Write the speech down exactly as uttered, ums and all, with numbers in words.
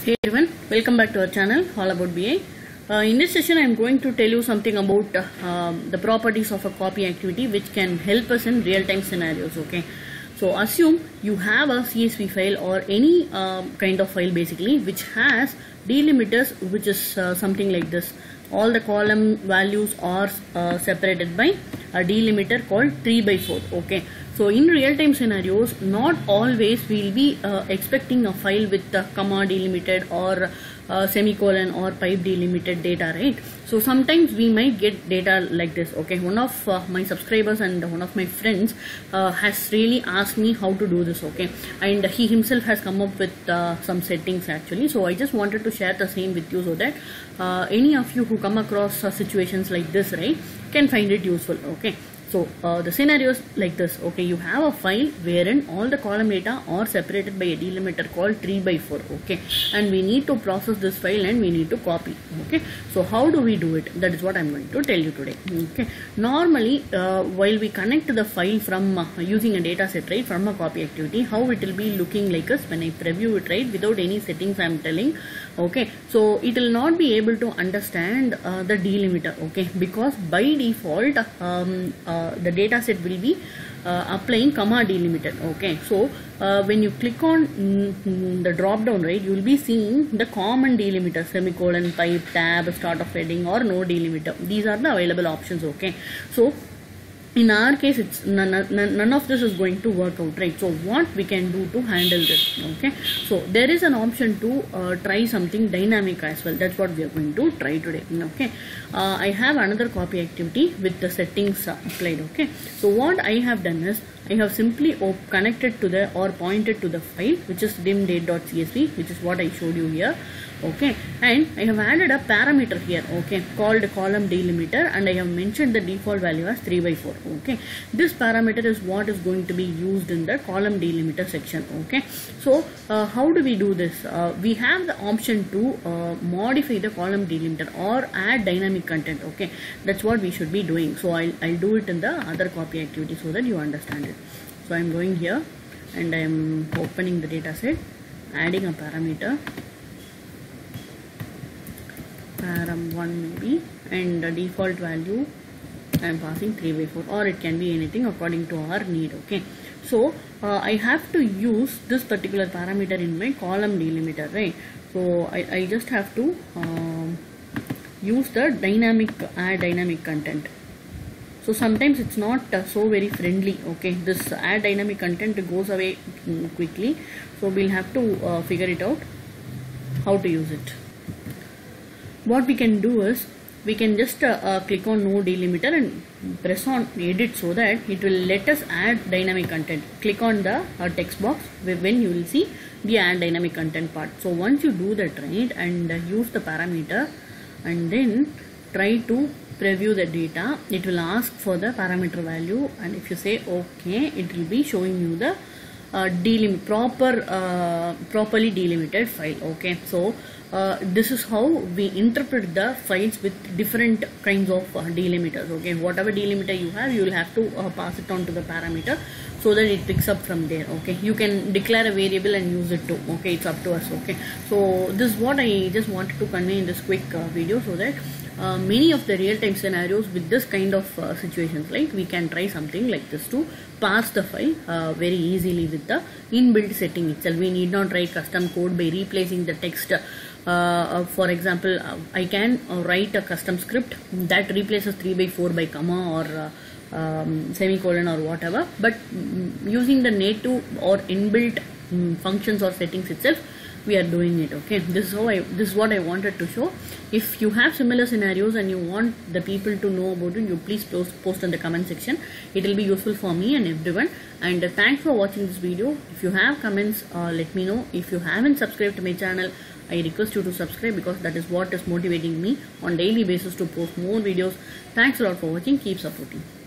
Hey everyone, welcome back to our channel All About B I. Uh, in this session I am going to tell you something about uh, um, the properties of a copy activity which can help us in real-time scenarios. Okay, so assume you have a C S V file or any uh, kind of file basically which has delimiters, which is uh, something like this. All the column values are uh, separated by a delimiter called three by four. Okay, so in real-time scenarios, not always we'll be uh, expecting a file with a comma delimited or uh, semicolon or pipe delimited data, right? So sometimes we might get data like this. Okay, one of uh, my subscribers and one of my friends uh, has really asked me how to do this. Okay, and he himself has come up with uh, some settings actually. So I just wanted to share the same with you so that uh, any of you who come across uh, situations like this, right, can find it useful. Okay. So uh, the scenario is like this. Okay, you have a file wherein all the column data are separated by a delimiter called three by four. Okay, and we need to process this file and we need to copy. Okay, so how do we do it? That is what I am going to tell you today. Okay, normally uh, while we connect the file from uh, using a data set, right, from a copy activity, how it will be looking like us when I preview it, right, without any settings I am telling. Okay, so it will not be able to understand uh, the delimiter. Okay, because by default um, uh, the data set will be uh, applying comma delimited. Okay, so uh, when you click on mm, the drop down, right, you will be seeing the common delimiter, semicolon, pipe, tab, start of heading, or no delimiter. These are the available options. Okay, so in our case, it's none, none, none of this is going to work out, right? So what we can do to handle this? Okay, so there is an option to uh, try something dynamic as well. That's what we are going to try today. Okay, uh, I have another copy activity with the settings uh, applied. Okay, so what I have done is I have simply connected to the or pointed to the file which is dimdate.csv, which is what I showed you here. Okay, and I have added a parameter here, okay, called column delimiter, and I have mentioned the default value as three by four. Okay, this parameter is what is going to be used in the column delimiter section. Okay, so uh, how do we do this? Uh, we have the option to uh, modify the column delimiter or add dynamic content. Okay, that's what we should be doing. So I'll, I'll do it in the other copy activity so that you understand it. So I'm going here and I'm opening the data set, adding a parameter, param one maybe, and the default value I am passing three by four, or it can be anything according to our need. Okay, so uh, I have to use this particular parameter in my column delimiter, right? So I, I just have to um, use the dynamic add dynamic content. So sometimes it's not uh, so very friendly. Okay, this add dynamic content goes away quickly, so we'll have to uh, figure it out how to use it. What we can do is we can just uh, uh, click on no delimiter and press on edit so that it will let us add dynamic content. Click on the uh, text box when you will see the add dynamic content part. So once you do that, right, and uh, use the parameter and then try to preview the data, it will ask for the parameter value, and if you say okay, it will be showing you the uh, delim proper uh, properly delimited file. Okay, so uh, this is how we interpret the files with different kinds of uh, delimiters. Okay, whatever delimiter you have, you will have to uh, pass it on to the parameter so that it picks up from there. Okay, you can declare a variable and use it too. Okay, it's up to us. Okay, so this is what I just wanted to convey in this quick uh, video so that Uh, many of the real-time scenarios with this kind of uh, situations, like we can try something like this to parse the file uh, very easily with the inbuilt setting itself. We need not write custom code by replacing the text. Uh, uh, for example, uh, I can uh, write a custom script that replaces three by four by comma or uh, um, semicolon or whatever, but um, using the native or inbuilt um, functions or settings itself, we are doing it. Okay, this is how I this is what I wanted to show. If you have similar scenarios and you want the people to know about it, you please post, post in the comment section. It will be useful for me and everyone. And uh, thanks for watching this video. If you have comments, uh, let me know. If you haven't subscribed to my channel, I request you to subscribe because that is what is motivating me on daily basis to post more videos. Thanks a lot for watching. Keep supporting.